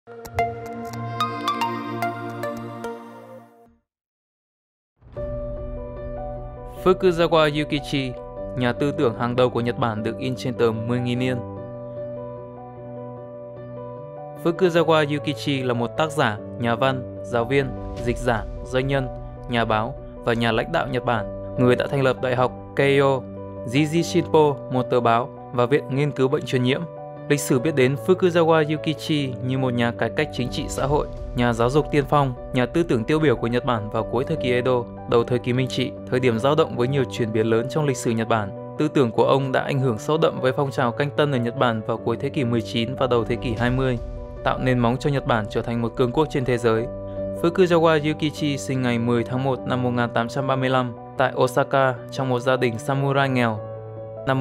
Fukuzawa Yukichi, nhà tư tưởng hàng đầu của Nhật Bản được in trên tờ 10.000 yên. Fukuzawa Yukichi là một tác giả, nhà văn, giáo viên, dịch giả, doanh nhân, nhà báo và nhà lãnh đạo Nhật Bản, người đã thành lập Đại học Keio, Jiji Shinpo, một tờ báo, và Viện Nghiên cứu Bệnh truyền nhiễm. Lịch sử biết đến Fukuzawa Yukichi như một nhà cải cách chính trị xã hội, nhà giáo dục tiên phong, nhà tư tưởng tiêu biểu của Nhật Bản vào cuối thời kỳ Edo, đầu thời kỳ Minh Trị, thời điểm dao động với nhiều chuyển biến lớn trong lịch sử Nhật Bản. Tư tưởng của ông đã ảnh hưởng sâu đậm với phong trào canh tân ở Nhật Bản vào cuối thế kỷ 19 và đầu thế kỷ 20, tạo nền móng cho Nhật Bản trở thành một cường quốc trên thế giới. Fukuzawa Yukichi sinh ngày 10 tháng 1 năm 1835 tại Osaka trong một gia đình samurai nghèo. Năm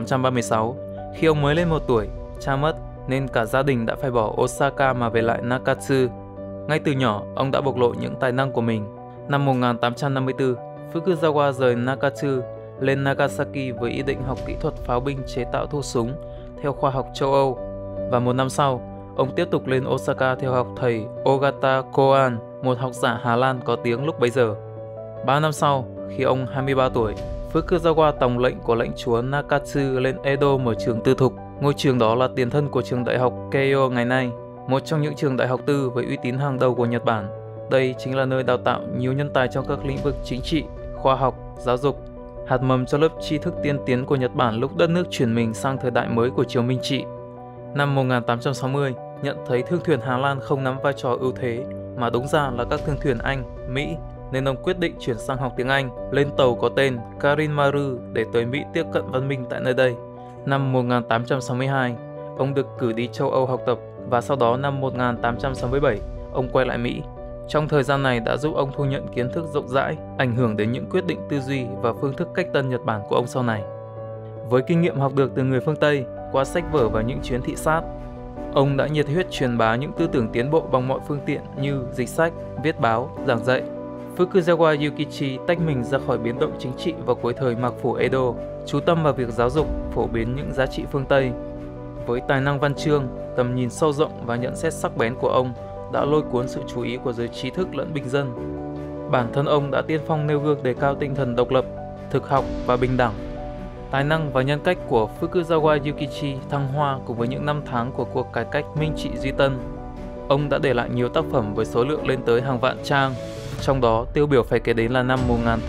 1836, khi ông mới lên 1 tuổi, cha mất nên cả gia đình đã phải bỏ Osaka mà về lại Nakatsu. Ngay từ nhỏ, ông đã bộc lộ những tài năng của mình. Năm 1854, Fukuzawa rời Nakatsu lên Nagasaki với ý định học kỹ thuật pháo binh chế tạo thuốc súng theo khoa học châu Âu. Và một năm sau, ông tiếp tục lên Osaka theo học thầy Ogata Koan, một học giả Hà Lan có tiếng lúc bấy giờ. 3 năm sau, khi ông 23 tuổi, Fukuzawa tòng lệnh của lãnh chúa Nakatsu lên Edo mở trường tư thục. Ngôi trường đó là tiền thân của trường đại học Keio ngày nay, một trong những trường đại học tư với uy tín hàng đầu của Nhật Bản. Đây chính là nơi đào tạo nhiều nhân tài trong các lĩnh vực chính trị, khoa học, giáo dục, hạt mầm cho lớp tri thức tiên tiến của Nhật Bản lúc đất nước chuyển mình sang thời đại mới của triều Minh Trị. Năm 1860, nhận thấy thương thuyền Hà Lan không nắm vai trò ưu thế, mà đúng ra là các thương thuyền Anh, Mỹ, nên ông quyết định chuyển sang học tiếng Anh, lên tàu có tên Karinmaru để tới Mỹ tiếp cận văn minh tại nơi đây. Năm 1862, ông được cử đi châu Âu học tập và sau đó năm 1867, ông quay lại Mỹ. Trong thời gian này đã giúp ông thu nhận kiến thức rộng rãi, ảnh hưởng đến những quyết định tư duy và phương thức cách tân Nhật Bản của ông sau này. Với kinh nghiệm học được từ người phương Tây, qua sách vở và những chuyến thị sát, ông đã nhiệt huyết truyền bá những tư tưởng tiến bộ bằng mọi phương tiện như dịch sách, viết báo, giảng dạy. Fukuzawa Yukichi tách mình ra khỏi biến động chính trị vào cuối thời Mạc Phủ Edo, chú tâm vào việc giáo dục, phổ biến những giá trị phương Tây. Với tài năng văn chương, tầm nhìn sâu rộng và nhận xét sắc bén của ông đã lôi cuốn sự chú ý của giới trí thức lẫn bình dân. Bản thân ông đã tiên phong nêu gương đề cao tinh thần độc lập, thực học và bình đẳng. Tài năng và nhân cách của Fukuzawa Yukichi thăng hoa cùng với những năm tháng của cuộc cải cách Minh Trị Duy Tân. Ông đã để lại nhiều tác phẩm với số lượng lên tới hàng vạn trang. Trong đó, tiêu biểu phải kể đến là năm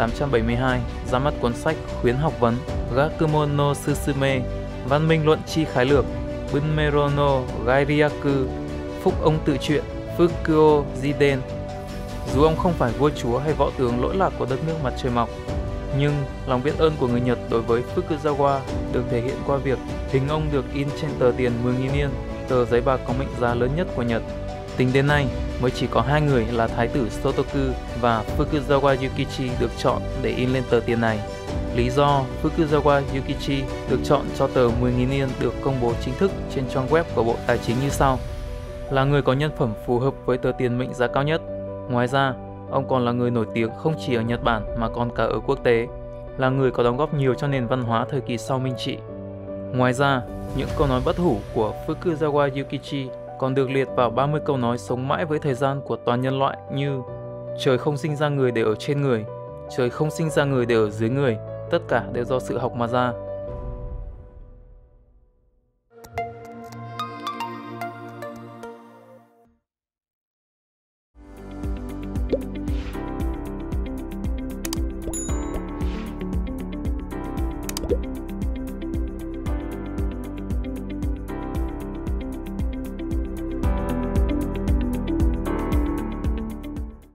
1872 ra mắt cuốn sách khuyến học vấn Gakumon no Susume, Văn minh luận chi khái lược Bunmero no Gairyaku, Phúc ông tự truyện Fukuo Jiden. Dù ông không phải vua chúa hay võ tướng lỗi lạc của đất nước mặt trời mọc, nhưng lòng biết ơn của người Nhật đối với Fukuzawa được thể hiện qua việc hình ông được in trên tờ tiền 10.000 yên, tờ giấy bạc có mệnh giá lớn nhất của Nhật. Tính đến nay, mới chỉ có 2 người là Thái tử Sotoku và Fukuzawa Yukichi được chọn để in lên tờ tiền này. Lý do Fukuzawa Yukichi được chọn cho tờ 10.000 yên được công bố chính thức trên trang web của Bộ Tài chính như sau. Là người có nhân phẩm phù hợp với tờ tiền mệnh giá cao nhất. Ngoài ra, ông còn là người nổi tiếng không chỉ ở Nhật Bản mà còn cả ở quốc tế, là người có đóng góp nhiều cho nền văn hóa thời kỳ sau Minh Trị. Ngoài ra, những câu nói bất hủ của Fukuzawa Yukichi còn được liệt vào 30 câu nói sống mãi với thời gian của toàn nhân loại như: trời không sinh ra người để ở trên người, trời không sinh ra người để ở dưới người, tất cả đều do sự học mà ra.